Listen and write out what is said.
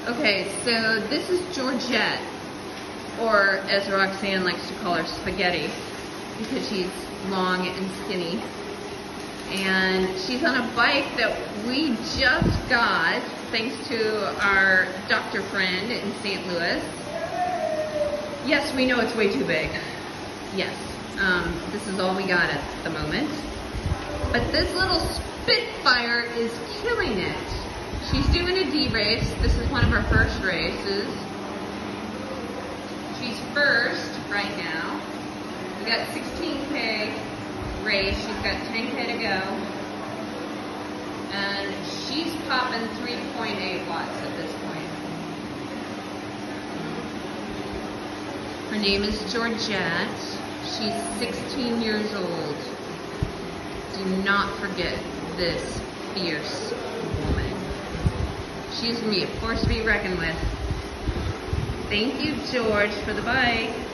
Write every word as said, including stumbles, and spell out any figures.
Okay, so this is Georgette, or as Roxanne likes to call her, Spaghetti, because she's long and skinny. And she's on a bike that we just got, thanks to our doctor friend in Saint Louis. Yes, we know it's way too big. Yes, um, this is all we got at the moment. But this little Spitfire is killing it. She's doing a D race. This is one of her first races. She's first right now. We got sixteen K race. She's got ten K to go. And she's popping three point eight watts at this point. Her name is Georgette. She's sixteen years old. Do not forget this fierce woman. She's going to be a force to be reckoned with. Thank you, George, for the bike.